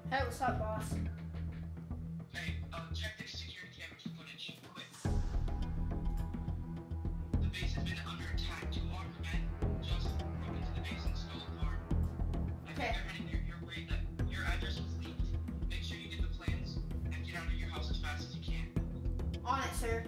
Hey, what's up, boss? Hey, check the security camera footage, quick. The base has been under attack. 2 armed men just broke into the base and stole a car. I think they're heading your way. That your address was leaked. Make sure you get the plans and get out of your house as fast as you can. On it, sir.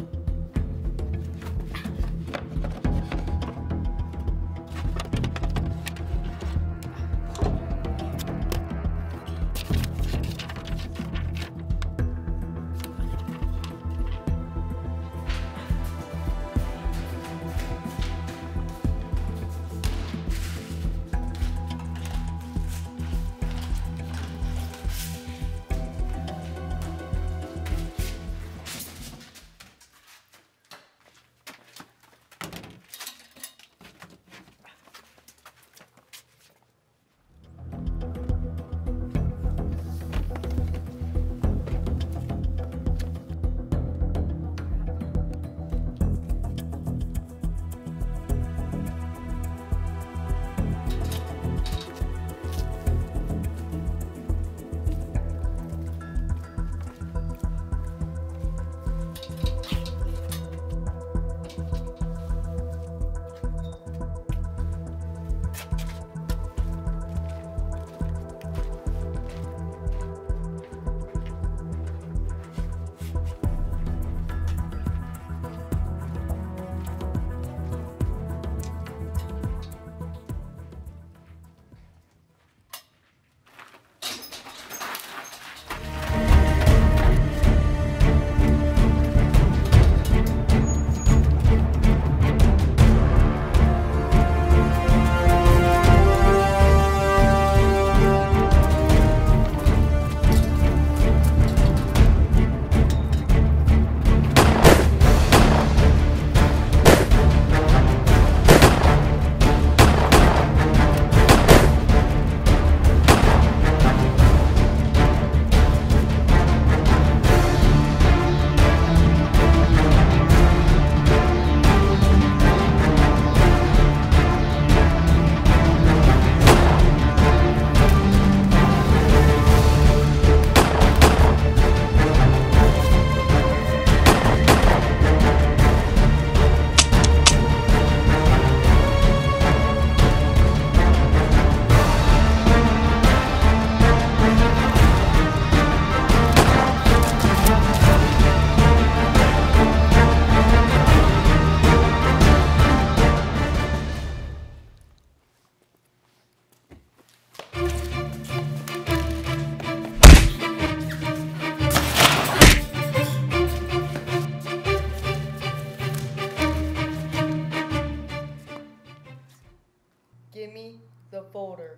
Give me the folder.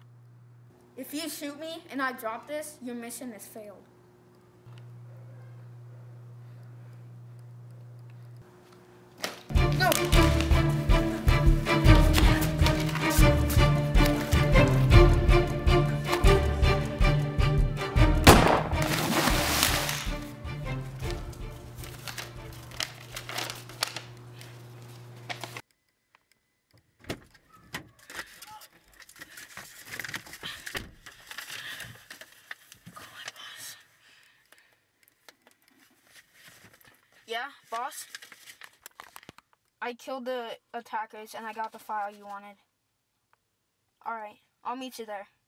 If you shoot me and I drop this, your mission has failed. No! Yeah, boss? I killed the attackers and I got the file you wanted. Alright, I'll meet you there.